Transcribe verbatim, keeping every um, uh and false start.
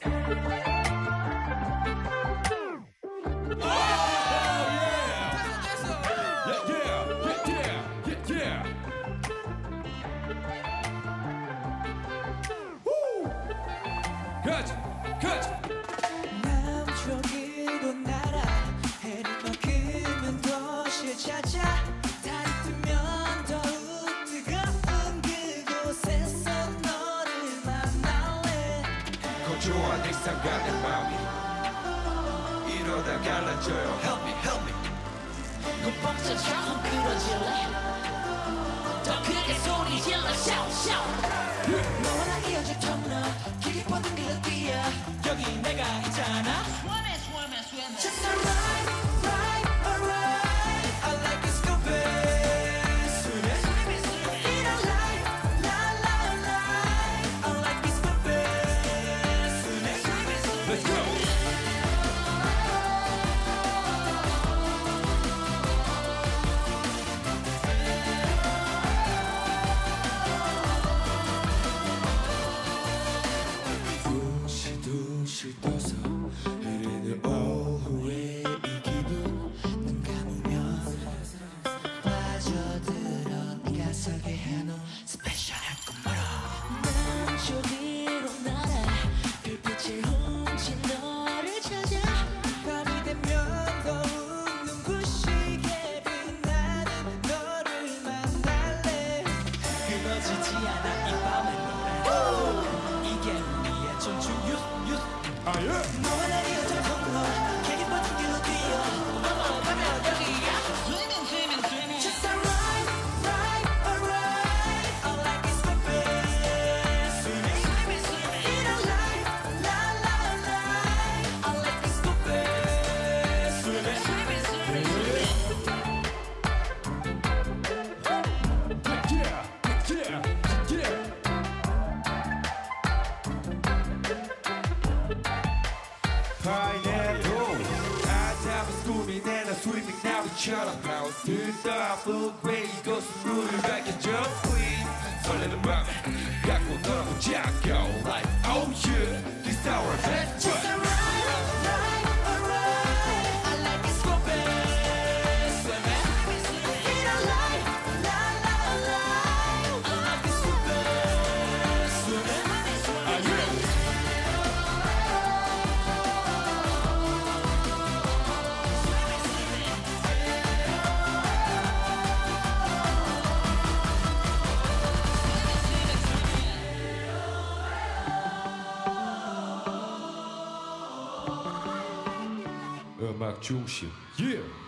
남쪽으로 날아 해를 먹으면 도시를 찾아 달이 뜨면 더욱 뜨거운 그곳에서 너를 만날래 고요한 일상과 내 마음이 이러다 갈라져요. Help me, help me. 공복처럼 끌어질래 더 크게 소리 질러 shout shout 너와 나 이어질 터널 길이 뻗은 길로 뛰어 여기 내가 있잖아 Swimming swimming swimming Just alright, right, alright I like it stupid Swimming, swimming swimming feel alive, la la la I like it stupid Swimming, swimming swimming Let's go. 둥실둥실 떠서 흐르는 오후의 이 기분 눈 감으면 빠져들어 네가 설계해놓은 스페셜한 꿈으로 남쪽으로 날아 불빛을 훔친 너를 찾아 밤이 되면 더욱 눈부시게 빛나는 너를 만날래 끊어지지 않아 이 밤의 노래 이게 우리의 전주 유스 아 예. 너와 나 이어져 통로 길이 뻗은 길로 뛰어 넘어가면 여기야 Swimming swimming swimming Just alright, right, alright I like it stupid Swimming, swimming swimming feel alive, la la la I like it stupid Swimming, swimming swimming Yeah, yeah, yeah. 파인애플 아담한 꿈이 내나 스위밍 나비처럼 들떠 왜 이곳은 물을 밝혀줘 Please 설레는 맘에 갖고 놀아보자 Go like oh yeah This our best Just trip alright, right, alright I like it stupid Swimming, feel alive, la la la I like it stupid Swimming, 아 예. 음악 중심 yeah.